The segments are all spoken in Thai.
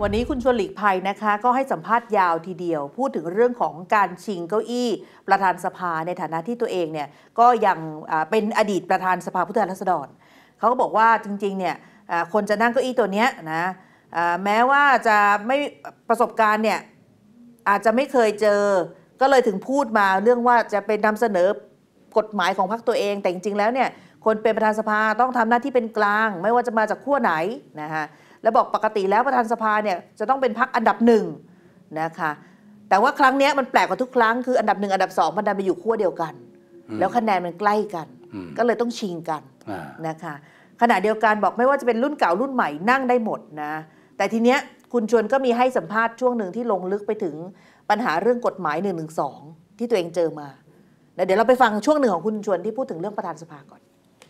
วันนี้คุณชวนหลีกภัยนะคะก็ให้สัมภาษณ์ยาวทีเดียวพูดถึงเรื่องของการชิงเก้าอี้ประธานสภาในฐานะที่ตัวเองเนี่ยก็ยังเป็นอดีตประธานสภาผู้แทนราษฎรเขาก็บอกว่าจริงๆเนี่ยคนจะนั่งเก้าอี้ตัวเนี้ยนะแม้ว่าจะไม่ประสบการณ์เนี่ยอาจจะไม่เคยเจอก็เลยถึงพูดมาเรื่องว่าจะเป็นนำเสนอกฎหมายของพรรคตัวเองแต่จริงๆแล้วเนี่ยคนเป็นประธานสภาต้องทำหน้าที่เป็นกลางไม่ว่าจะมาจากขั้วไหนนะคะแล้วบอกปกติแล้วประธานสภาเนี่ยจะต้องเป็นพรรคอันดับหนึ่งนะคะแต่ว่าครั้งนี้มันแปลกกว่าทุกครั้งคืออันดับหนึ่งอันดับสองมันดันไปอยู่ขั้วเดียวกันแล้วคะแนนมันใกล้กันก็เลยต้องชิงกันนะคะขณะเดียวกันบอกไม่ว่าจะเป็นรุ่นเก่ารุ่นใหม่นั่งได้หมดนะแต่ทีเนี้ยคุณชวนก็มีให้สัมภาษณ์ช่วงหนึ่งที่ลงลึกไปถึงปัญหาเรื่องกฎหมาย112ที่ตัวเองเจอมาเดี๋ยวเราไปฟังช่วงหนึ่งของคุณชวนที่พูดถึงเรื่องประธานสภาก่อน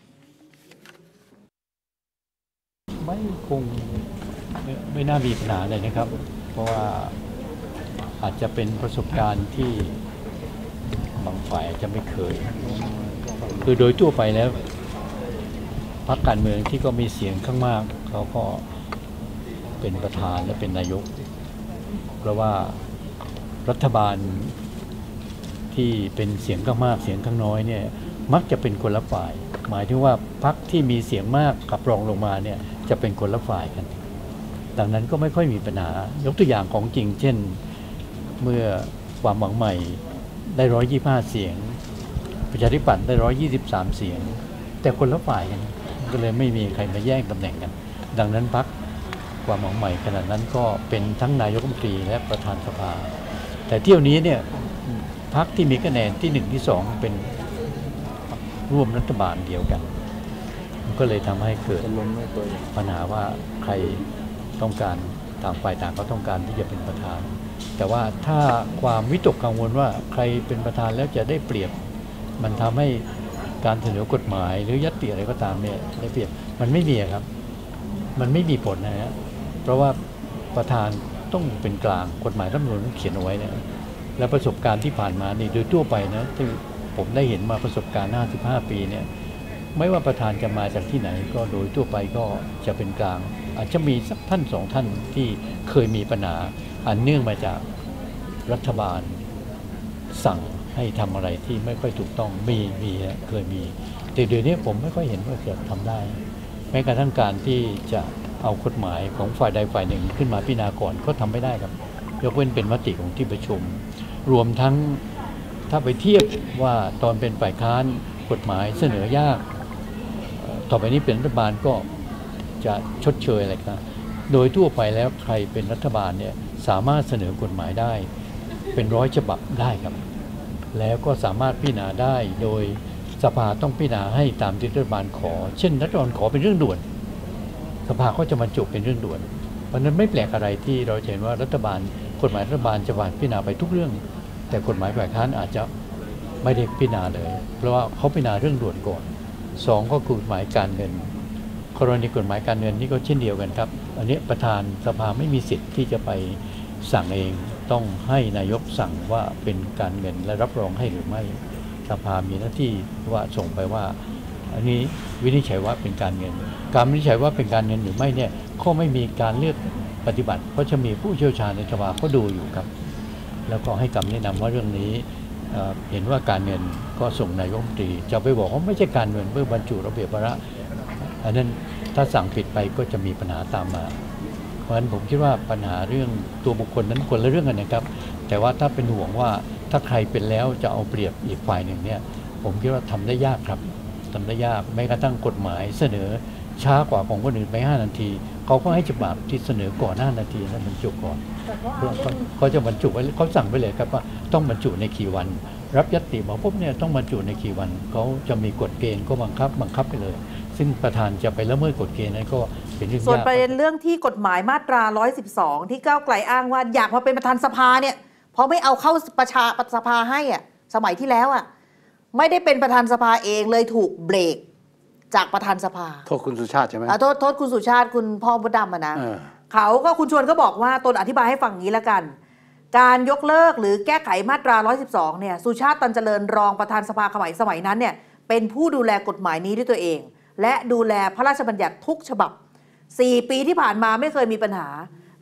ไม่น่ามีปัญหาเลยนะครับเพราะว่าอาจจะเป็นประสบการณ์ที่บางฝ่ายอาจจะไม่เคยคือโดยทั่วไปแล้วพรรคการเมืองที่ก็มีเสียงข้างมากเขาก็เป็นประธานและเป็นนายกเพราะว่ารัฐบาลที่เป็นเสียงข้างมากเสียงข้างน้อยเนี่ยมักจะเป็นคนละฝ่ายหมายถึงว่าพรรคที่มีเสียงมากกับรองลงมาเนี่ยจะเป็นคนละฝ่ายกันดังนั้นก็ไม่ค่อยมีปัญหายกตัวอย่างของจริงเช่นเมื่อความหวังใหม่ได้125เสียงประชาธิปัตย์ได้123เสียงแต่คนละฝ่ายกันก็เลยไม่มีใครมาแย่งตำแหน่งกันดังนั้นพรรคความหวังใหม่ขณะนั้นก็เป็นทั้งนายกรัฐมนตรีและประธานสภาแต่เที่ยวนี้เนี่ยพรรคที่มีคะแนนที่1ที่2เป็นร่วมรัฐบาลเดียวกันก็เลยทำให้เกิดปัญหาว่าใครต้องการต่างฝ่ายต่างก็ต้องการที่จะเป็นประธานแต่ว่าถ้าความวิตกกังวลว่าใครเป็นประธานแล้วจะได้เปรียบมันทำให้การเสนอกฎหมายหรือญัตติอะไรก็ตามเนี่ยได้เปรียบมันไม่มีครับมันไม่มีผลนะฮะเพราะว่าประธานต้องเป็นกลางกฎหมายรัฐธรรมนูญเขียนเอาไว้เนี่ยและประสบการณ์ที่ผ่านมานี่โดยทั่วไปนะที่ผมได้เห็นมาประสบการณ์55ปีเนี่ยไม่ว่าประธานจะมาจากที่ไหนก็โดยทั่วไปก็จะเป็นกลางอาจจะมีสักท่านสองท่านที่เคยมีปัญหาอันเนื่องมาจากรัฐบาลสั่งให้ทำอะไรที่ไม่ค่อยถูกต้องเคยมีแต่เดี๋ยวนี้ผมไม่ค่อยเห็นว่าจะทำได้แม้กระทั่งการที่จะเอากฎหมายของฝ่ายใดฝ่ายหนึ่งขึ้นมาพิจารณาก่อนก็ทำไม่ได้ครับยกเว้นเป็นมติของที่ประชุมรวมทั้งถ้าไปเทียบว่าตอนเป็นฝ่ายค้านกฎหมายเสนอยากต่อไปนี้เป็นรัฐบาลก็จะชดเชยอะไรครับโดยทั่วไปแล้วใครเป็นรัฐบาลเนี่ยสามารถเสนอกฎหมายได้เป็น100 ฉบับได้ครับแล้วก็สามารถพิจารณาได้โดยสภาต้องพิจารณาให้ตามที่รัฐบาลขอเช่นรัฐบาลขอเป็นเรื่องด่วนสภาก็จะบรรจุเป็นเรื่องด่วนเพราะนั้นไม่แปลกอะไรที่เราเห็นว่ารัฐบาลกฎหมายรัฐบาลจะพิจารณาไปทุกเรื่องแต่กฎหมายฝ่ายค้านอาจจะไม่ได้พิจารณาเลยเพราะว่าเขาพิจารณาเรื่องด่วนก่อน2ก็คือกฎหมายการเงินกรณีกฎหมายการเงินนี่ก็เช่นเดียวกันครับอันนี้ประธานสภาไม่มีสิทธิ์ที่จะไปสั่งเองต้องให้นายกสั่งว่าเป็นการเงินและรับรองให้หรือไม่สภามีหน้าที่ว่าส่งไปว่าอันนี้วินิจฉัยว่าเป็นการเงินการวินิจฉัยว่าเป็นการเงินหรือไม่เนี่ยก็ไม่มีการเลือกปฏิบัติเพราะจะมีผู้เชี่ยวชาญในสภาเขาดูอยู่ครับแล้วก็ให้คำแนะนำว่าเรื่องนี้เห็นว่าการเงินก็ส่งนายกรัฐมนตรีจะไปบอกว่าไม่ใช่การเงินเพื่อบรรจุระเบียบวาระอันนั้นถ้าสั่งผิดไปก็จะมีปัญหาตามมาเพราะฉะนั้นผมคิดว่าปัญหาเรื่องตัวบุคคลนั้นคนละเรื่องกันนะครับแต่ว่าถ้าเป็นห่วงว่าถ้าใครเป็นแล้วจะเอาเปรียบอีกฝ่ายหนึ่งเนี่ยผมคิดว่าทำได้ยากครับทำได้ยากแม้กระทั่งกฎหมายเสนอช้ากว่าของคนอื่นไป5 นาทีเขาก็ให้ฉบับที่เสนอก่อน5 นาทีแล้วบรรจุก่อนเขาจะบรรจุไว้เขาสั่งไปเลยครับว่าต้องบรรจุในกี่วันรับญัตติมาปุ๊บเนี่ยต้องบรรจุในกี่วันเขาจะมีกฎเกณฑ์ก็บังคับไปเลยซึ่งประธานจะไปละเมิดกฎเกณฑ์นั้นก็เป็นเรื่องยากส่วนประเด็นเรื่องที่กฎหมายมาตรา112ที่ก้าวไกลอ้างว่าอยากมาเป็นประธานสภาเนี่ยเพราะไม่เอาเข้าสภาให้อ่ะสมัยที่แล้วอ่ะไม่ได้เป็นประธานสภาเองเลยถูกเบรกจากประธานสภาโทษคุณสุชาติใช่ไหมโทษคุณสุชาติคุณพ่อมดดำนะเขาก็คุณชวนก็บอกว่าตนอธิบายให้ฟังงี้ละกันการยกเลิกหรือแก้ไขมาตรา112เนี่ยสุชาติตันเจริญรองประธานสภาสมัยนั้นเนี่ยเป็นผู้ดูแลกฎหมายนี้ด้วยตัวเองและดูแลพระราชบัญญัติทุกฉบับ4 ปีที่ผ่านมาไม่เคยมีปัญหา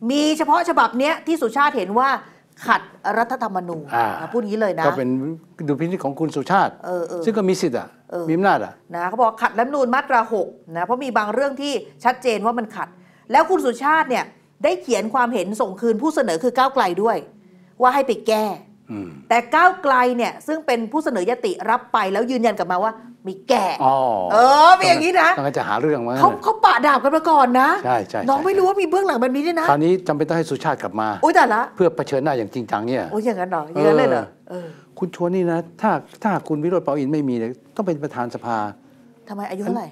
มีเฉพาะฉบับเนี้ยที่สุชาติเห็นว่าขัดรัฐธรรมนูญพูดงี้เลยนะก็เป็นดุลพินิจของคุณสุชาติซึ่งก็มีสิทธิ์มีอำนาจนะเขาบอกขัดรัฐธรรมนูญมาตรา 6นะเพราะมีบางเรื่องที่ชัดเจนว่ามันขัดแล้วคุณสุชาติเนี่ยได้เขียนความเห็นส่งคืนผู้เสนอคือก้าวไกลด้วยว่าให้ไปแก้แต่ก้าวไกลเนี่ยซึ่งเป็นผู้เสนอยติรับไปแล้วยืนยันกลับมาว่ามีแก้เป็นอย่างนี้นะต้องจะหาเรื่องมาเขาปะดาบกันมาก่อนนะใช่น้องไม่รู้ว่ามีเบื้องหลังแบบนี้ด้วยนะคราวนี้จำเป็นต้องให้สุชาติกลับมาแต่ละเพื่อเผชิญหน้าอย่างจริงจังเนี่ยอย่างนั้นเหรออย่างนั้นเลยเหรอคุณชวนนี่นะถ้าคุณวิโรจน์ เปาอินทร์ไม่มีเนี่ยต้องเป็นประธานสภาทำไมอายุเท่าไหร่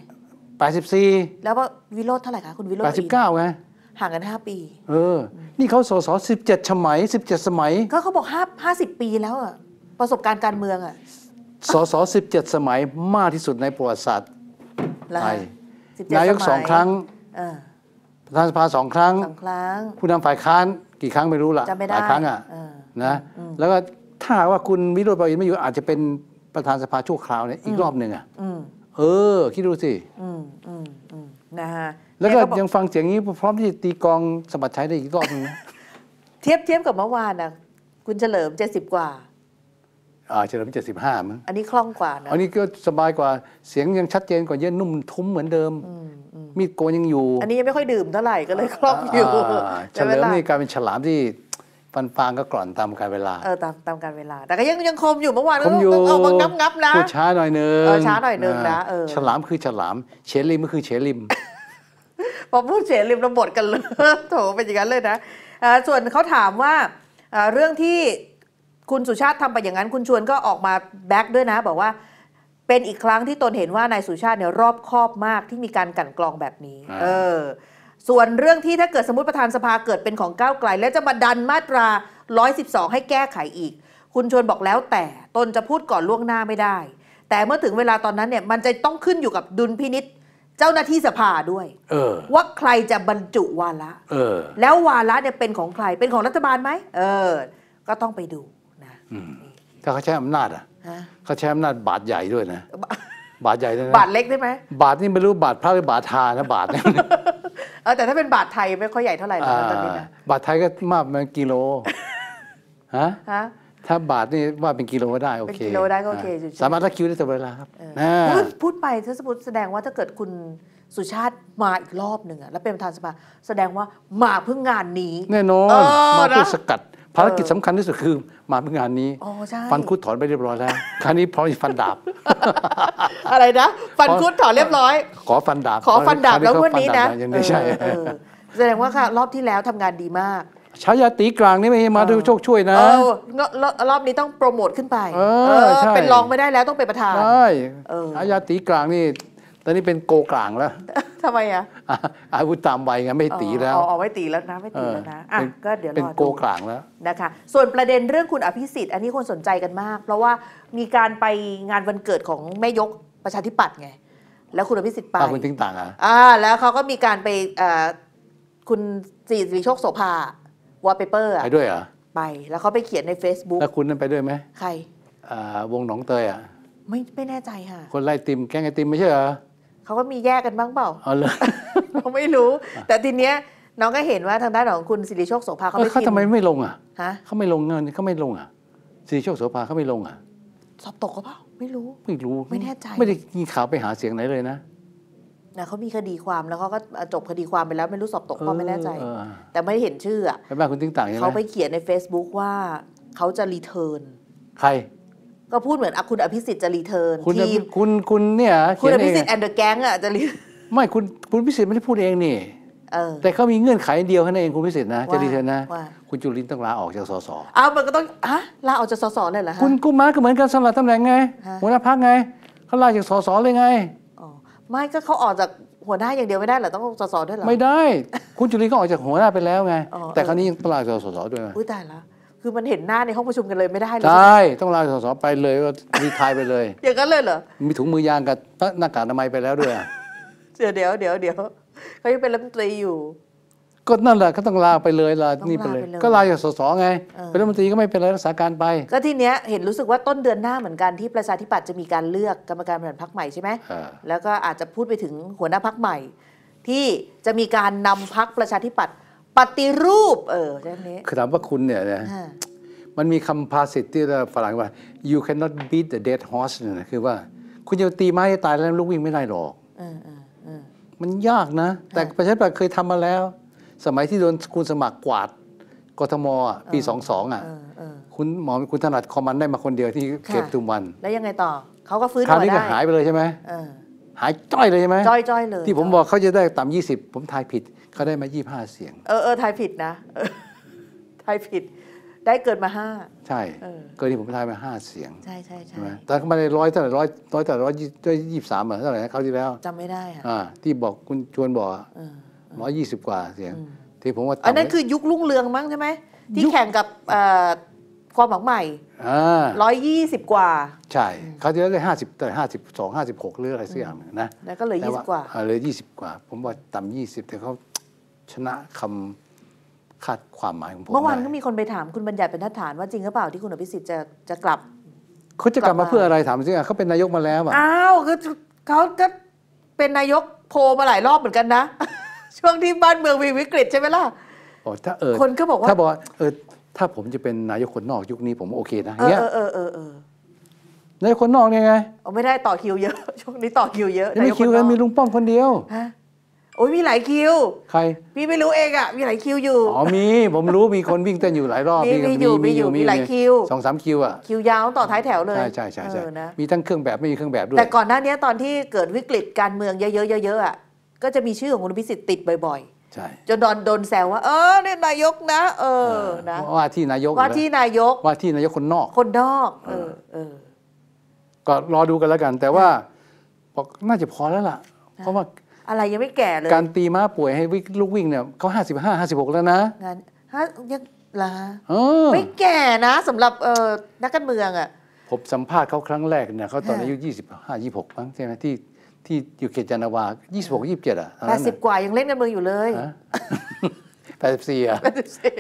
84 แล้วว่าวิโรจน์เท่าไหร่คะคุณวิโรจน์ 89ไงห่างกัน5 ปีนี่เขาส.ส. 17 สมัย17 สมัยก็เขาบอก50 ปีแล้วอะประสบการณ์การเมืองอะส.ส. 17 สมัยมากที่สุดในประวัติศาสตร์ไทยนายก2 ครั้งประธานสภา2 ครั้งผู้นำฝ่ายค้านกี่ครั้งไม่รู้ล่ะหลายครั้งนะแล้วก็ถ้าว่าคุณวิโรจน์ เปาอินทร์ไม่อยู่อาจจะเป็นประธานสภาชั่วคราวเนี่ยอีกรอบหนึ่งคิดดูสินะฮะแล้วก็ยังฟังเสียงนี้พร้อมที่จะตีกองสมบัติใช้ได้อีกรอบนึงนะเทียบกับเมื่อวานนะคุณเฉลิม70 กว่าเฉลิม75มั้งอันนี้คล่องกว่านะอันนี้ก็สบายกว่าเสียงยังชัดเจนกว่าเยอะนุ่มทุ้มเหมือนเดิมมีดโกนยังอยู่อันนี้ยังไม่ค่อยดื่มเท่าไหร่ก็เลยคล่องอยู่เฉลิมนี่กลายเป็นฉลามที่ฟันฟางก็กร่อนตามกาลเวลาตามกาลเวลาแต่ก็ยังคมอยู่เมื่อวานก็เอามางับนะพูดช้าหน่อยนึงช้าหน่อยนึงนะฉลามคือฉลามเฉลิมก็คือเฉลิมพอพูดเฉลิมระบดกันเลยโถเป็นอย่างนั้นเลยนะส่วนเขาถามว่าเรื่องที่คุณสุชาติทำไปอย่างนั้นคุณชวนก็ออกมาแบ็กด้วยนะบอกว่าเป็นอีกครั้งที่ตนเห็นว่านายสุชาติเนี่ยรอบคอบมากที่มีการกลั่นกรองแบบนี้ส่วนเรื่องที่ถ้าเกิดสมมติประธานสภาเกิดเป็นของก้าวไกลแล้วจะมาดันมาตรา112ให้แก้ไขอีกคุณชวนบอกแล้วแต่ตนจะพูดก่อนล่วงหน้าไม่ได้แต่เมื่อถึงเวลาตอนนั้นเนี่ยมันจะต้องขึ้นอยู่กับดุลพินิจเจ้าหน้าที่สภาด้วยว่าใครจะบรรจุวาระแล้ววาระเนี่ยเป็นของใครเป็นของรัฐบาลไหมก็ต้องไปดูนะถ้าเขาใช้อำนาจเขาใช้อำนาจบาทใหญ่ด้วยนะบาทใหญ่ด้วยนะบาทเล็กได้ไหมบาทนี่ไม่รู้บาทพระหรือบาททานะบาทเนี่ยแต่ถ้าเป็นบาทไทยไม่ค่อยใหญ่เท่าไหร่นะตอนนี้นะบาทไทยก็มากเป็นกิโลถ้าบาทนี่ว่าเป็นกิโลได้โอเคเป็นกิโลได้ก็โอเคสามารถรักคิวได้ตลอดเวลาครับพูดไปถ้าสมมติแสดงว่าถ้าเกิดคุณสุชาติมาอีกรอบหนึ่งแล้วเป็นประธานสภาแสดงว่ามาเพื่องานนี้แน่นอนมาเพื่อสกัดภารกิจสำคัญที่สุดคือมาเพื่องานนี้ฟันคุดถอนไปเรียบร้อยแล้วคราวนี้พร้อมฟันดาบอะไรนะฟันคุดถอนเรียบร้อยขอฟันดาบแล้ววันนี้นะไม่ใช่แสดงว่าค่ะรอบที่แล้วทำงานดีมากฉายาตีกลางนี่ไม่มาด้วยโชคช่วยนะรอบนี้ต้องโปรโมทขึ้นไปเป็นรองไม่ได้แล้วต้องเป็นประธานใช่ฉายาตีกลางนี่ตอนนี้เป็นโกกลางแล้วทำไมอาวุธตามวัยไงไม่ตีแล้วไม่ตีแล้วนะไม่ตีแล้วนะก็เดี๋ยวเป็นโกกลางแล้วนะคะส่วนประเด็นเรื่องคุณอภิสิทธิ์อันนี้คนสนใจกันมากเพราะว่ามีการไปงานวันเกิดของแม่ยกประชาธิปัตย์ไงแล้วคุณอภิสิทธิ์ไปคุณติ้งต่างแล้วเขาก็มีการไปคุณสิริโชคโสภาวอลเปเปอร์ไปด้วยเหรอไปแล้วเขาไปเขียนใน Facebook แล้วคุณนั่นไปด้วยไหมใครวงหนองเตยไม่แน่ใจค่ะคนไล่ติมแกงไอติมไม่ใช่เหรอเขาก็มีแยกกันบ้างเปล่าเลยเราไม่รู้แต่ทีเนี้ยน้องก็เห็นว่าทางด้านของคุณสิริโชคโสภาเขาไม่ทำไมไม่ลงเขาไม่ลงเงินเขาไม่ลงสิริโชคโสภาเขาไม่ลงสอบตกหรือเปล่าไม่รู้ไม่แน่ใจไม่ได้มีข่าวไปหาเสียงไหนเลยนะเขามีคดีความแล้วเขาก็จบคดีความไปแล้วไม่รู้สอบตกก็ไม่แน่ใจแต่ไม่ได้เห็นชื่อไปบ้านคุณติ้งต่างใช่ไหมเขาไปเขียนใน Facebook ว่าเขาจะรีเทิร์นใครก็พูดเหมือนคุณอภิสิทธิ์จะรีเทิร์นทีมคุณเนี่ยคุณอภิสิทธิ์แอนเดอร์แก๊งจะรีไม่คุณอภิสิทธิ์ไม่ได้พูดเองนี่แต่เขามีเงื่อนไขเดียวแค่นั้นเองคุณอภิสิทธิ์นะจะรีเทิร์นนะคุณจุลินต้องลาออกจากสสมันก็ต้องลาออกจากสสเลยเหรอคุณกุมาก็เหมือนกันสลับตำแหน่งไงหัวหน้าพรรคไงเขาลาจากสสเลยไงไม่ก็เขาออกจากหัวหน้าอย่างเดียวไม่ได้เหรอต้องสสด้วยเหรอไม่ได้คุณจุลินก็ออกจากหัวหน้าไปแล้วไงแต่คราวนี้ยังต้องลาจากสสด้วยอุ้ยตายละคือมันเห็นหน้าในห้องประชุมกันเลยไม่ได้เลยใช่ต้องลาสสไปเลยก็รีไทร์ไปเลยอย่างนั้นเลยเหรอมีถุงมือยางกับหน้ากากอนามัยไปแล้วด้วยเดี๋ยวเขายังเป็นรัฐมนตรีอยู่ก็นั่นแหละก็ต้องลาไปเลยลานี่ไปเลยก็ลาจากสสไงเป็นรัฐมนตรีก็ไม่เป็นไรรักษาการไปก็ทีเนี้ยเห็นรู้สึกว่าต้นเดือนหน้าเหมือนกันที่ประชาธิปัตย์จะมีการเลือกกรรมการบริหารพรรคใหม่ใช่ไหมแล้วก็อาจจะพูดไปถึงหัวหน้าพรรคใหม่ที่จะมีการนำพรรคประชาธิปัตย์ปฏิรูปใช่ไหมคือถามว่าคุณเนี่ยนะมันมีคำภาษิตที่ฝรั่งว่า you cannot beat the dead horse นะคือว่าคุณจะตีไม้ให้ตายแล้วลูกวิ่งไม่ได้หรอกมันยากนะแต่ประชาธิปัตย์เคยทำมาแล้วสมัยที่โดนคุณสมัครกวาดกทมปี22คุณหมอคุณถนัดคอมมันได้มาคนเดียวที่เก็บทุมวันแล้วยังไงต่อเขาก็ฟื้นคราวนี้ก็หายไปเลยใช่ไหมหายจ้อยเลยใช่ไหมจ้อยเลยที่ผมบอกเขาจะได้ต่ำ20ผมทายผิดเขาได้มา25เสียงทายผิดนะทายผิดได้เกินมา5 ใช่เกินที่ผมทายมา5เสียงใช่แต่เขามาได้100เท่าไหร่100แต่123เท่าไหร่นะเขาที่แล้วจำไม่ได้ที่บอกคุณชวนบอก120กว่าเสียงที่ผมว่าอันนั้นคือยุครุ่งเรืองมั้งใช่ไหมที่แข่งกับความหวังใหม่120กว่าใช่เขาจะได้50แต่52 56หรืออะไรสักอย่างนะแล้วก็เลย20กว่าเลย20กว่าผมว่าต่ำ20แต่เขาชนะคำคาดความหมายของผมเมื่อวานก็มีคนไปถามคุณบัญญัติเป็นทฐานว่าจริงหรือเปล่าที่คุณอภิสิทธิ์จะกลับเขาจะกลับมาเพื่ออะไรถามสิเขาเป็นนายกมาแล้วเขาก็เป็นนายกโพลมาหลายรอบเหมือนกันนะช่วงที่บ้านเมืองมีวิกฤตใช่ไหมล่ะถ้าคนก็บอกว่าถ้าผมจะเป็นนายกคนนอกยุคนี้ผมโอเคนะเนี่ยนายกคนนอกเนี่ยไงไม่ได้ต่อคิวเยอะช่วงนี้ต่อคิวเยอะยังไม่คิวกันมีลุงป้อมคนเดียวโอ้ยมีหลายคิวใครพี่ไม่รู้เองมีหลายคิวอยู่ผมรู้มีคนวิ่งเต้นอยู่หลายรอบมีหลายคิว 2-3 คิวคิวยาวต่อท้ายแถวเลยใช่มีทั้งเครื่องแบบไม่มีเครื่องแบบด้วยแต่ก่อนหน้านี้ตอนที่เกิดวิกฤตการเมืองเยอะๆก็จะมีชื่อของคุณอภิสิทธิ์ติดบ่อยใช่จนโดนแซวว่าเนี่ยนายกนะนะว่าที่นายกว่าที่นายกคนนอกก็รอดูกันแล้วกันแต่ว่าน่าจะพอแล้วล่ะเพราะว่าอะไรยังไม่แก่เลยการตีม้าป่วยให้ลูกวิ่งเนี่ยเขา55-56แล้วนะงานยังละไม่แก่นะสำหรับนักการเมืองผมสัมภาษณ์เขาครั้งแรกเนี่ยเขาตอนอายุ25-26มั้งใช่ไหมที่อยู่เขตจานาวา26-27 80กว่ายังเล่นการเมืองอยู่เลย 84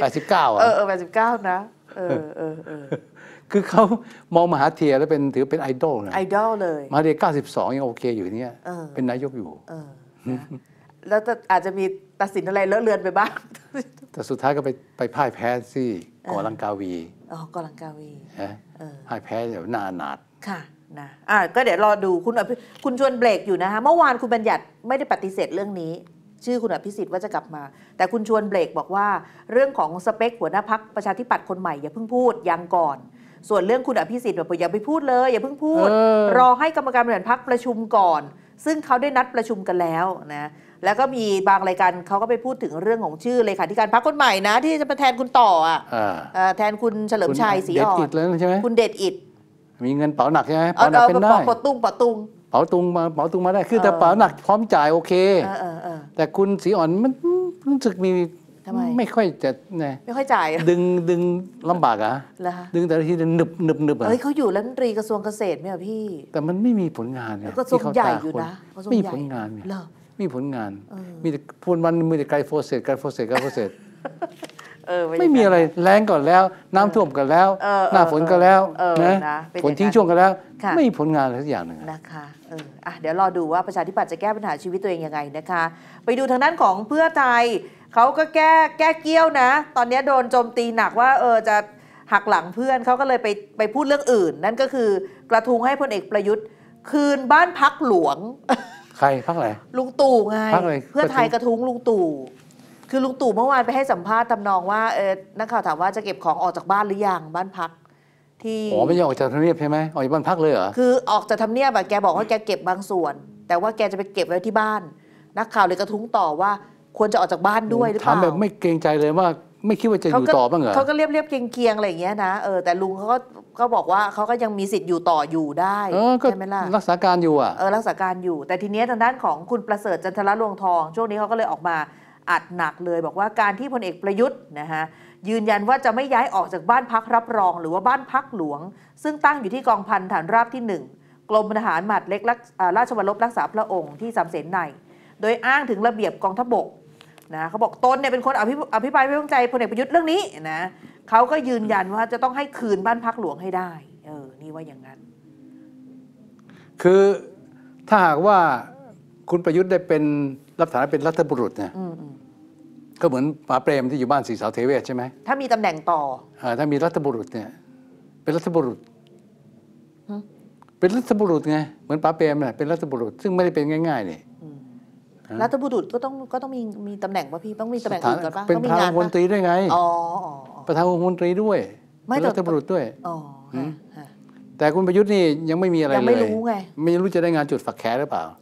89 89นะคือเขามองมหาเทียแล้วถือเป็นไอดอลนะไอดอลเลยมหาเทีย92ยังโอเคอยู่เนี่ยเป็นนายกอยู่แล้วอาจจะมีตัดสินอะไรเลอะเลือนไปบ้างแต่สุดท้ายก็ไปพ่ายแพ้ที่กอลังกาวีกอลังกาวีพ่ายแพ้เดี๋ยวหน้าหนาดค่ะนะก็เดี๋ยวรอดูคุณชวนเบรกอยู่นะคะเมื่อวานคุณบัญญัติไม่ได้ปฏิเสธเรื่องนี้ชื่อคุณอภิสิทธิ์ว่าจะกลับมาแต่คุณชวนเบรกบอกว่าเรื่องของสเปคหัวหน้าพรรคประชาธิปัตย์คนใหม่อย่าเพิ่งพูดยังก่อนส่วนเรื่องคุณอภิสิทธิ์บอกอย่าไปพูดเลยอย่าเพิ่งพูดรอให้กรรมการบริหารพรรคประชุมก่อนซึ่งเขาได้นัดประชุมกันแล้วนะแล้วก็มีบางรายการเขาก็ไปพูดถึงเรื่องของชื่อเลขาธิการพรรคคนใหม่นะที่จะมาแทนคุณต่อแทนคุณเฉลิมชัยศรีอ่อนคุณเดชอิฐมีเงินเป๋าหนักใช่ไหมเป๋าหนักเป็นได้เป๋าตุงเป๋าตุงมาได้คือแต่เป๋าหนักพร้อมจ่ายโอเคแต่คุณศรีอ่อนมันรู้สึกมีไม่ค่อยจะไม่ค่อยจ่ายดึงลำบากดึงแต่ละทีหนึบเขาอยู่รัฐมนตรีกระทรวงเกษตรไหมพี่แต่มันไม่มีผลงานกระทรวงใหญ่อยู่นะไม่มีผลงานมีผลงานมีแต่พูดวันมีแต่ไกลโฟเสตไม่มีอะไรแรงก่อนแล้วน้ำท่วมกันแล้วหน้าฝนก็แล้วนะฝนทิ้งช่วงกันแล้วไม่มีผลงานอะไรสักอย่างหนึ่งนะคะเดี๋ยวรอดูว่าประชาธิปัตย์จะแก้ปัญหาชีวิตตัวเองยังไงนะคะไปดูทางด้านของเพื่อไทยเขาก็แก้เกี้ยวนะตอนนี้โดนโจมตีหนักว่าจะหักหลังเพื่อนเขาก็เลยไปพูดเรื่องอื่นนั่นก็คือกระทุ้งให้พลเอกประยุทธ์คืนบ้านพักหลวงใครพักอะไรลุงตู่ไงเพื่อไทยกระทุ้งลุงตู่คือลุงตู่เมื่อวานไปให้สัมภาษณ์ทำนองว่านักข่าวถามว่าจะเก็บของออกจากบ้านหรือยังบ้านพักที่ไม่ยอมออกจากทำเนียบใช่ไหมออกจากบ้านพักเลยเหรอคือออกจากทำเนียบแกบอกว่าแกเก็บบางส่วนแต่ว่าแกจะไปเก็บไว้ที่บ้านนักข่าวเลยกระทุ้งต่อว่าควรจะออกจากบ้านด้วยหรือเปล่าถามแบบไม่เกรงใจเลยว่าไม่คิดว่าจะอยู่ต่อบ้างเหรอเขาก็เรียบเคียงอะไรอย่างเงี้ยนะแต่ลุงเขาก็บอกว่าเขาก็ยังมีสิทธิ์อยู่ต่ออยู่ได้ใช่ไหมล่ะรักษาการอยู่รักษาการอยู่แต่ทีนี้ทางด้านของคุณประเสริฐจันทรรวงทองช่วงนี้เขาก็เลยออกมาอัดหนักเลยบอกว่าการที่พลเอกประยุทธ์นะฮะยืนยันว่าจะไม่ย้ายออกจากบ้านพักรับรองหรือว่าบ้านพักหลวงซึ่งตั้งอยู่ที่กองพันฐานราบที่1กรมทหารหมัดเล็กราชวัลลบรักษาพระองค์ที่สามเสนในโดยอ้างถึงระเบียบกองทัพบกนะเขาบอกตนเนี่ยเป็นคนอภิปรายไม่ไว้วางใจพลเอกประยุทธ์เรื่องนี้นะเขาก็ยืนยันว่าจะต้องให้คืนบ้านพักหลวงให้ได้นี่ว่าอย่างนั้นคือถ้าหากว่าคุณประยุทธ์ได้เป็นรับฐานะเป็นรัฐบุรุษเนี่ยก็เหมือนป๋าเปรมที่อยู่บ้านศรีเสาเทเวศใช่ไหมถ้ามีตำแหน่งต่อถ้ามีรัฐบุรุษเนี่ยเป็นรัฐบุรุษเป็นรัฐบุรุษไงเหมือนป๋าเปรมเนี่ยเป็นรัฐบุรุษซึ่งไม่ได้เป็นง่ายๆนี่รัฐบุรุษก็ต้องมีตำแหน่งป่ะพี่ต้องมีตำแหน่งอื่นก่อนป่ะเป็นประธานองคมนตรีด้วยไงประธานองคมนตรีด้วยเป็นรัฐบุรุษด้วยแต่คุณประยุทธ์นี่ยังไม่มีอะไรเลยยังไม่รู้ไงไม่รู้จะได้งานจุดฝักแขหรือเปล่า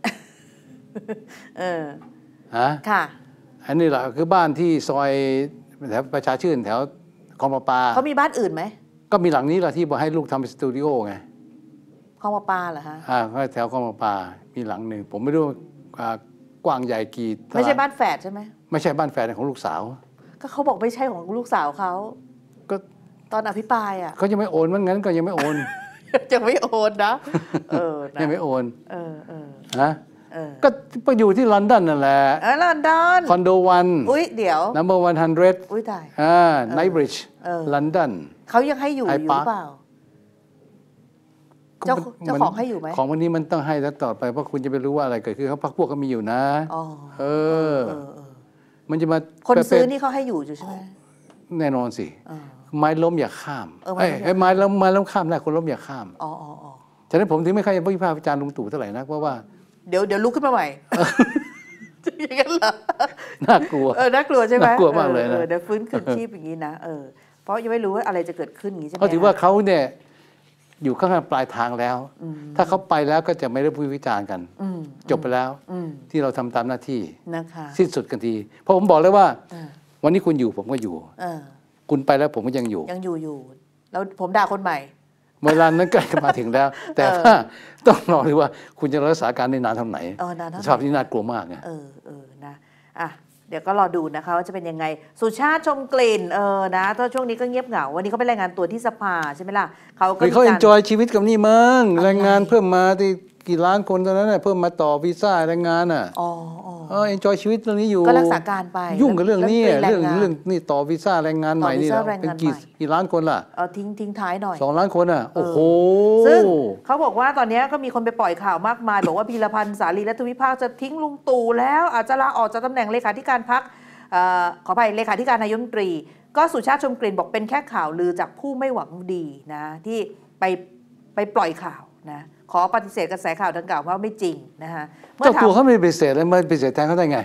ค่ะอันนี้แหละคือบ้านที่ซอยแถวประชาชื่นแถวคลองประปาเขามีบ้านอื่นไหมก็มีหลังนี้แหละที่บอกให้ลูกทำเป็นสตูดิโอไงคลองประปาเหรอฮะแถวคลองประปามีหลังหนึ่งผมไม่รู้กว้างใหญ่กี่ไม่ใช่บ้านแฝดใช่ไหมไม่ใช่บ้านแฝดของลูกสาวก็เขาบอกไม่ใช่ของลูกสาวเขาก็ตอนอภิปรายอ่ะเขายังไม่โอนว่างั้นก็ยังไม่โอนยังไม่โอนนะยังไม่โอนนะก็ไปอยู่ที่ลอนดอนนั่นแหละลอนดอนคอนโดวันอุ้ยเดี๋ยว number 100 อุ้ยตายไนท์บริดจ์ลอนดอนเขายังให้อยู่เปล่าเจ้าของให้อยู่ไหมของวันนี้มันต้องให้แล้วต่อไปเพราะคุณจะไปรู้ว่าอะไรเกิดขึ้นเขาพรรคพวกก็มีอยู่นะมันจะมาคนซื้อนี่เขาให้อยู่ใช่ไหมแน่นอนสิไม้ล้มอย่าข้ามไม้ล้มข้ามได้คนล้มอย่าข้ามฉะนั้นผมถึงไม่ค่อยวิพากษ์วิจารณ์ลุงตู่เท่าไหร่นะเพราะว่าเดี๋ยวลุกขึ้นมาใหม่อย่างนั้นเหรอน่ากลัวน่ากลัวใช่ไหมน่ากลัวมากเลยนะเดี๋ยวฟื้นคืนชีพอย่างนี้นะเพราะยังไม่รู้ว่าอะไรจะเกิดขึ้นอย่างนี้ใช่ไหมเขาถือว่าเขาเนี่ยอยู่ข้างปลายทางแล้วถ้าเขาไปแล้วก็จะไม่ได้พูดวิจารณ์กันจบไปแล้วที่เราทำตามหน้าที่สิ้นสุดกันทีเพราะผมบอกเลยว่าวันนี้คุณอยู่ผมก็อยู่คุณไปแล้วผมก็ยังอยู่แล้วผมด่าคนใหม่เวลานั้นใกล้มาถึงแล้วแต่ว่าต้องรอดูว่าคุณจะรักษาการได้นานเท่าไหร่สภาพที่น่ากลัวมากไงนะเดี๋ยวก็รอดูนะคะว่าจะเป็นยังไงสุชาติชมกลิ่นนะตอนช่วงนี้ก็เงียบเหงาวันนี้เขาไปรายงานตัวที่สภาใช่ไหมล่ะเขาเอ็นจอยชีวิตกับนี่มั้งแรงงานเพิ่มมาที่กี่ล้านคนตอนนั้นเพิ่มมาต่อวีซ่าแรงงานเอ็นจอยชีวิตเรื่องนี้อยู่ก็รักษาการไปยุ่งกับเรื่องนี้เรื่องนี่ต่อวีซ่าแรงงานใหม่นี่เป็นกี่ล้านคนล่ะทิ้งท้ายหน่อย 2 ล้านคนโอ้โหซึ่งเขาบอกว่าตอนนี้ก็มีคนไปปล่อยข่าวมากมายบอกว่าพีรพันธ์สาลีรัฐวิภาคจะทิ้งลุงตู่แล้วอาจจะลาออกจากตำแหน่งเลขาธิการพรรคขอไปเลขาธิการนายกรัฐมนตรีก็สุชาติชมกลิ่นบอกเป็นแค่ข่าวลือจากผู้ไม่หวังดีนะที่ไปปล่อยข่าวนะขอปฏิเสธกระแสข่าวดังกล่าวว่าไม่จริงนะคะเจ้าตัวเขาไม่ปฏิเสธแล้วมันปฏิเสธแทนเขาได้ไง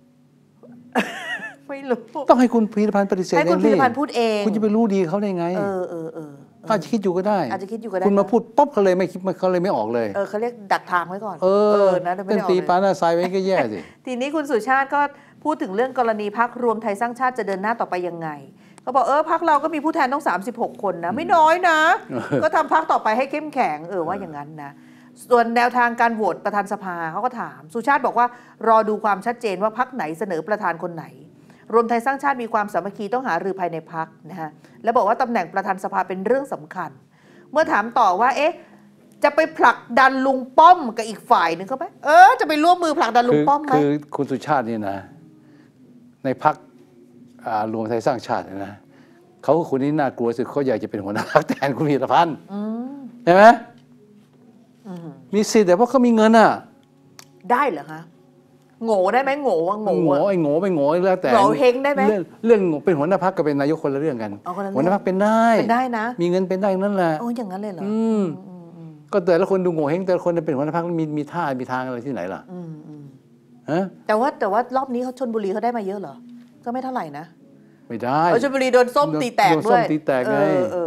ไม่รู้ต้องให้คุณพีรพันธ์ปฏิเสธให้คุณพีรพันธ์พูดเองคุณจะไปรู้ดีเขาได้ไงอาจจะคิดอยู่ก็ได้คุณมาพูดป๊อบเขาเลยไม่คิดเขาเลยไม่ออกเลยเขาเรียกดักทางไว้ก่อนนะเป็นตีปาหน้าทรายไว้ก็แย่สิทีนี้คุณสุชาติก็พูดถึงเรื่องกรณีพรรครวมไทยสร้างชาติจะเดินหน้าต่อไปยังไงเขาบอกพรรคเราก็มีผู้แทนต้อง36 คนนะไม่น้อยนะก็ทำพรรคต่อไปให้เข้มแข็งว่าอย่างนั้นนะส่วนแนวทางการโหวตประธานสภาเขาก็ถามสุชาติบอกว่ารอดูความชัดเจนว่าพรรคไหนเสนอประธานคนไหนรวมไทยสร้างชาติมีความสามัคคีต้องหารือภายในพรรคนะฮะและบอกว่าตำแหน่งประธานสภาเป็นเรื่องสำคัญเมื่อถามต่อว่าจะไปผลักดันลุงป้อมกับอีกฝ่ายหนึ่งเขาไหมจะไปร่วมมือผลักดันลุงป้อมไหมคือคุณสุชาตินี่นะในพรรครวมไทยสร้างชาตินะเขาคนนี้น่ากลัวสุดเขาอยากจะเป็นหัวหน้าพรรคแทนคุณพีรพันธ์ใช่ไหมมีสิทธิ์แต่เพราะเขามีเงินได้เหรอคะโง่ได้ไหมโง่ไอ้โง่ไปโง่แล้วแต่โง่เฮงได้ไหมเรื่องเป็นหัวหน้าพรรคกับเป็นนายกคนละเรื่องกันหัวหน้าพรรคเป็นได้นะมีเงินเป็นได้นั่นแหละอย่างนั้นเลยเหรอก็แต่ละคนดูโง่เฮงแต่ละคนเป็นหัวหน้าพรรคมีท่ามีทางอะไรที่ไหนล่ะแต่ว่ารอบนี้เขาชลบุรีเขาได้มาเยอะเหรอก็ไม่เท่าไหร่นะไม่ได้ชลบุรีโดนส้มตีแตกด้วยโดนส้มตีแตกไง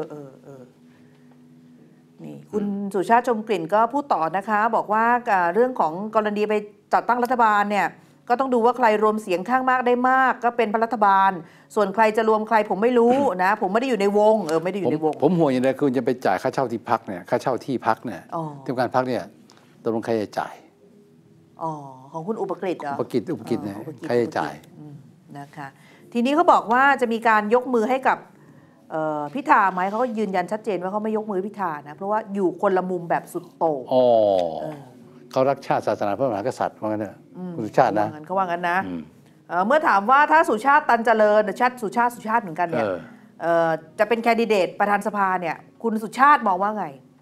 นี่คุณสุชาติชมกลิ่นก็พูดต่อนะคะบอกว่าเรื่องของกรณีไปจัดตั้งรัฐบาลเนี่ยก็ต้องดูว่าใครรวมเสียงข้างมากได้มากก็เป็นรัฐบาลส่วนใครจะรวมใครผมไม่รู้นะผมไม่ได้อยู่ในวงไม่ได้อยู่ในวงผมห่วงอย่างไรคือจะไปจ่ายค่าเช่าที่พักเนี่ยค่าเช่าที่พักเนี่ยที่การพักเนี่ยตกลงใครจะจ่ายของคุณอุปกฤษเหรออุปกฤษเนี่ยใครจะจ่ายนะคะทีนี้เขาบอกว่าจะมีการยกมือให้กับพิธาไหมเขาก็ยืนยันชัดเจนว่าเขาไม่ยกมือพิธานะเพราะว่าอยู่คนละมุมแบบสุดโต่งเขารักชาติศาสนาพระมหากษัตริย์ว่างั้นนะคุณสุชาตินะเขาว่างั้นนะเมื่อถามว่าถ้าสุชาติตันเจริญสุชาติเหมือนกันเนี่ยจะเป็นแคนดิเดตประธานสภาเนี่ยคุณสุชาติมองว่าไง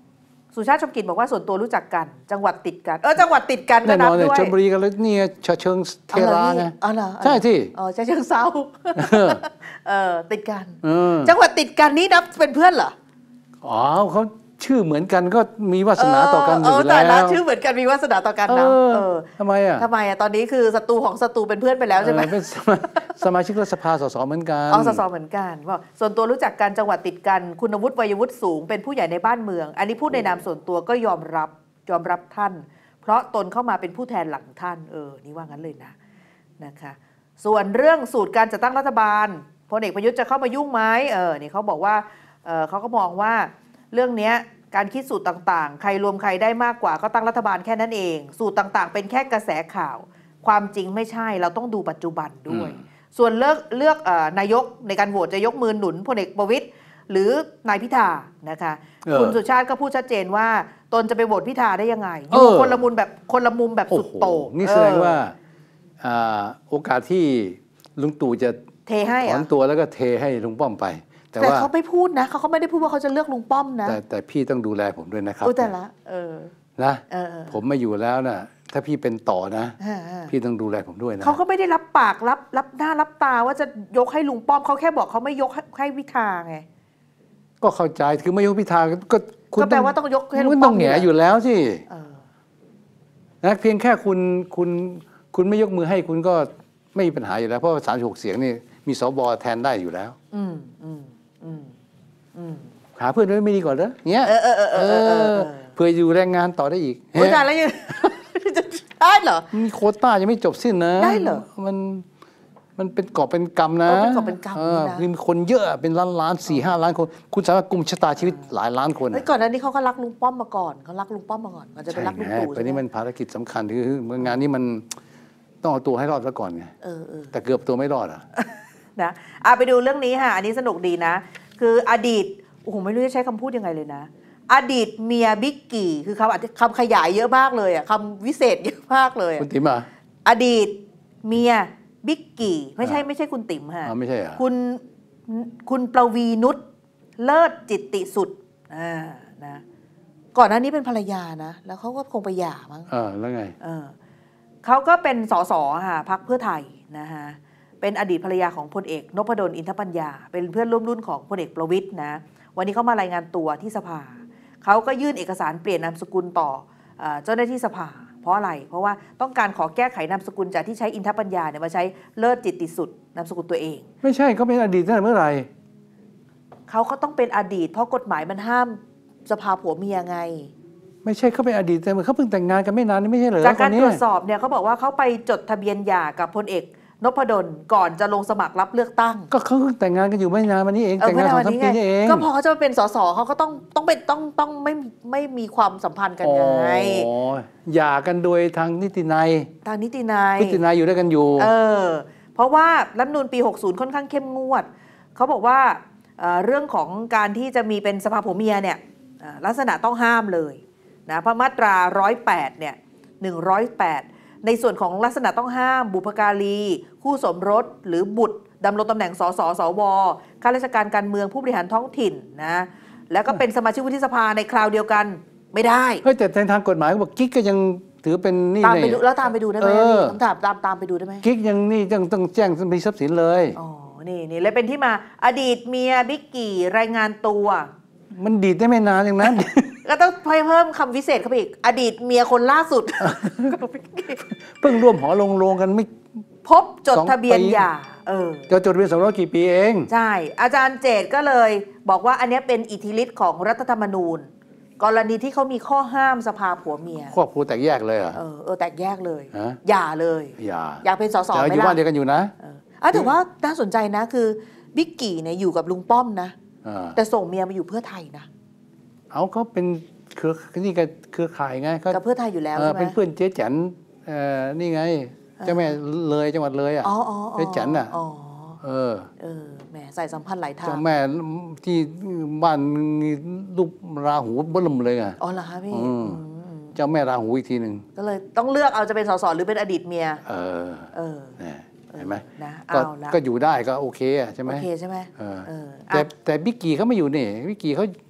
สุชาติชมกลิ่นบอกว่าส่วนตัวรู้จักกันจังหวัดติดกันจังหวัดติดกันก็แน่นนับอนเลยด้วยชลบุรีกันแล้วนี่ฉะเชิงเทราไงเหรอใช่ที่ฉะเชิงเทราติดกันจังหวัดติดกันนี่นับเป็นเพื่อนเหรออ๋อเขาชื่อเหมือนกันก็มีวาสนาต่อกันอยู่แต่แล้ละวชื่อเหมือนกันมีวาสนาต่อกันนะทำไมอ่ะตอนนี้คือศัตรูของศัตรูเป็นเพื่อนไปแล้วใช่ไหมเป็นสมาชิกรัฐสภาสสเหมือนกันสสเหมือนกันว่าส่วนตัวรู้จักกันจังหวัดติดกันคุณวุฒิวัยวุฒิสูงเป็นผู้ใหญ่ในบ้านเมืองอันนี้พูดในนามส่วนตัวก็ยอมรับท่านเพราะตนเข้ามาเป็นผู้แทนหลังท่านนี่ว่างั้นเลยนะคะส่วนเรื่องสูตรการจัดตั้งรัฐบาลพลเอกประยุทธ์จะเข้ามายุ่งไหมนี่เขาบอกว่าเขาก็มองว่าเรื่องนี้การคิดสูตรต่างๆใครรวมใครได้มากกว่าก็ตั้งรัฐบาลแค่นั้นเองสูตรต่างๆเป็นแค่กระแสข่าวความจริงไม่ใช่เราต้องดูปัจจุบันด้วยส่วนเลือกนายกในการโหวตจะยกมือหนุนพลเอกประวิตรหรือนายพิธานะคะคุณสุชาติก็พูดชัดเจนว่าตนจะไปโหวตพิธาได้ยังไงอยู่คนละมุมแบบสุดโต่งนี่แสดงว่าโอกาสที่ลุงตู่จะเทให้ถอนตัวแล้วก็เทให้ลุงป้อมไปแต่เขาไม่พูดนะเขาไม่ได้พูดว่าเขาจะเลือกลุงป้อมนะแต่พี่ต้องดูแลผมด้วยนะครับแต่ละนะผมไม่อยู่แล้วนะถ้าพี่เป็นต่อนะพี่ต้องดูแลผมด้วยนะเขาก็ไม่ได้รับปากรับหน้ารับตาว่าจะยกให้ลุงป้อมเขาแค่บอกเขาไม่ยกให้พิธาไงก็เข้าใจคือไม่ยกพิธาก็แปลว่าต้องยกให้ลุงป้อมต้องแหงอยู่แล้วสินะเพียงแค่คุณไม่ยกมือให้คุณก็ไม่มีปัญหาอยู่แล้วเพราะ36 เสียงนี่มีสบแทนได้อยู่แล้วหาเพื่อนด้วยไม่ดีก่อนเหรอเงี้ยเพื่ออยู่แรงงานต่อได้อีกอาจารย์แล้วยังได้เหรอมีโควต้ายังไม่จบสิ้นนะได้เหรอมันเป็นกอบเป็นกรรมนะเป็นกอบเป็นกรรมนะมีคนเยอะเป็นล้าน 4-5 ล้านคนคุณสามารถกุมชะตาชีวิตหลายล้านคนก่อนหน้านี้เขาก็รักลุงป้อมมาก่อนเขารักลุงป้อมมาก่อนมันจะไปรักลุงตู่แต่นี่มันภารกิจสำคัญคืองานนี้มันต้องเอาตัวให้รอดซะก่อนไงแต่เกือบตัวไม่รอดอ่ะนะไปดูเรื่องนี้ค่ะอันนี้สนุกดีนะคืออดีตโอ้โหไม่รู้จะใช้คำพูดยังไงเลยนะอดีตเมียบิ๊กกี่คือคำขยายเยอะมากเลยอ่ะคำวิเศษเยอะมากเลยคุณติ๋มอ่ะอดีตเมียบิ๊กกี่ไม่ใช่คุณติ๋มค่ะไม่ใช่อ่ะคุณประวีนุชเลิศจิตติสุดนะก่อนหน้านี้เป็นภรรยานะแล้วเขาก็คงไปหย่ามั้งแล้วไงเขาก็เป็นสสค่ะพรรคเพื่อไทยนะคะเป็นอดีตภรรยาของพลเอกนพดลอินทปัญญาเป็นเพื่อนร่วมรุ่นของพลเอกประวิตรนะวันนี้เขามารายงานตัวที่สภาเขาก็ยื่นเอกสารเปลี่ยนนามสกุลต่อเจ้าหน้าที่สภาเพราะอะไรเพราะว่าต้องการขอแก้ไขนามสกุลจากที่ใช้อินทปัญญาเนี่ยมาใช้เลิศจิตติสุดนามสกุลตัวเองไม่ใช่เขาเป็นอดีตตั้งแต่เมื่อไหร่เขาก็ต้องเป็นอดีตเพราะกฎหมายมันห้ามสภาผัวเมียไงไม่ใช่เขาเป็นอดีตแต่เขาเพิ่งแต่งงานกันไม่นานนี่ไม่ใช่เหรอจากการตรวจสอบเนี่ยเขาบอกว่าเขาไปจดทะเบียนหย่ากับพลเอกนพดลก่อนจะลงสมัครรับเลือกตั้งก็เขาแต่งงานกันอยู่ไม่นานมานี้เองแต่งงาน2-3 ปีนี่เองก็พอเขาจะเป็นสสเขาก็ต้องไม่มีความสัมพันธ์กันไงหย่ากันโดยทางนิตินัยอยู่ด้วยกันอยู่เพราะว่ารัฐธรรมนูญปี60ค่อนข้างเข้มงวดเขาบอกว่าเรื่องของการที่จะมีเป็นสภาผัวเมียเนี่ยลักษณะต้องห้ามเลยนะเพราะมาตรา108เนี่ย108ในส่วนของลักษณะต้องห้ามบุพการีคู่สมรสหรือบุตรดำรงตำแหน่งสสสวข้าราชการการเมืองผู้บริหารท้องถิ่นนะแล้วก็เป็นสมาชิกวุฒิสภาในคราวเดียวกันไม่ได้แต่ในทางกฎหมายเขาบอกกิ๊กก็ยังถือเป็นนี่ตามไปดูแล้วตามไปดูได้ไหมคำถามตามไปดูได้ไหมกิ๊กยังนี่ยังต้องแจ้งมีทรัพย์สินเลยนี่เลยเป็นที่มาอดีตเมียบิ๊กกี่รายงานตัวมันดีดได้ไม่นานอย่างนั้นก็ต้องเพิ่มคำวิเศษเข้าไปอีกอดีตเมียคนล่าสุดเพิ่งร่วมหอลงกันไม่พบจดทะเบียนหย่าจะจดทะเบียนสมรสกี่ปีเองใช่อาจารย์เจตก็เลยบอกว่าอันนี้เป็นอิทธิฤทธิ์ของรัฐธรรมนูญกรณีที่เขามีข้อห้ามสภาผัวเมียครอบครัวแตกแยกเลยแตกแยกเลยหย่าเลยอยากเป็นสสไม่ล่ะอยู่บ้านเดียวกันอยู่นะแต่ว่าน่าสนใจนะคือบิ๊กกี่เนี่ยอยู่กับลุงป้อมนะแต่ส่งเมียมาอยู่เพื่อไทยนะเขาเป็นเครือข่ายไงกับเพื่อไทยอยู่แล้วใช่ไหมเป็นเพื่อนเจ๊แจ๋นนี่ไงเจ้าแม่เลยจังหวัดเลยเจ๊แจ๋นแหมใส่สัมพันธ์หลายทางเจ้าแม่ที่บ้านมีรูปราหูเบิ่มเลยเหรอคะพี่เจ้าแม่ราหูอีกทีหนึ่งก็เลยต้องเลือกเอาจะเป็นสสหรือเป็นอดีตเมียเห็นไหมก็อยู่ได้ก็โอเคใช่ไหมโอเคใช่ไหมแต่บิ๊กกี้เขาไม่อยู่นี่บิ๊กกี้เขา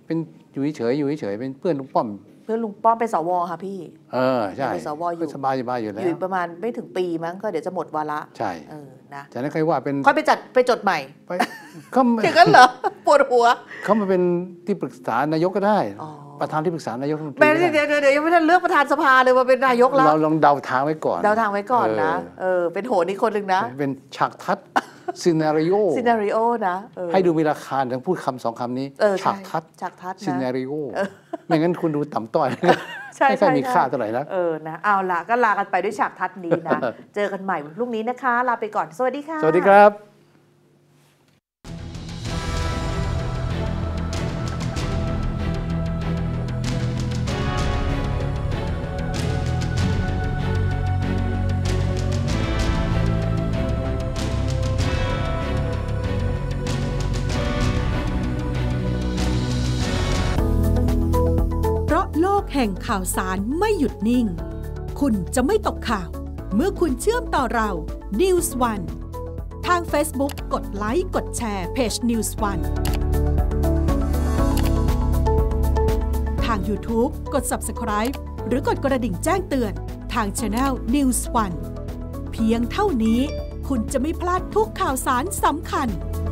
เป็นอยู่เฉยเป็นเพื่อนลุงป้อมเพื่อนลุงป้อมเป็นสวค่ะพี่ใช่เป็นสวอยู่สบายอยู่แล้วอยู่ประมาณไม่ถึงปีมั้งก็เดี๋ยวจะหมดวาระใช่นะจากนั้นใครว่าเป็นค่อยไปจดใหม่เขาอย่างนั้นเหรอปวดหัวเขามาเป็นที่ปรึกษานายกก็ได้ประธานที่ปรึกษานายกรัฐมนตรีเดี๋ยวยังไม่ทันเลือกประธานสภาเลยมาเป็นนายกแล้วเราลองเดาทางไว้ก่อนนะเป็นโหนอีกคนหนึ่งนะเป็นฉากทัศน์ซีนาริโอนะให้ดูมีราคาถึงพูดคำ2 คำนี้ฉากทัศน์ซีนาริโอไม่งั้นคุณดูต่ำต้อยไม่ค่อยมีค่าเท่าไหร่นะนะเอาละก็ลากันไปด้วยฉากทัศน์นี้นะเจอกันใหม่วันพรุ่งนี้นะคะลาไปก่อนสวัสดีค่ะสวัสดีครับโลกแห่งข่าวสารไม่หยุดนิ่งคุณจะไม่ตกข่าวเมื่อคุณเชื่อมต่อเรา News One ทาง Facebook กดไลค์กดแชร์เพจ News One ทาง YouTube กด Subscribe หรือกดกระดิ่งแจ้งเตือนทาง Channel News One เพียงเท่านี้คุณจะไม่พลาดทุกข่าวสารสำคัญ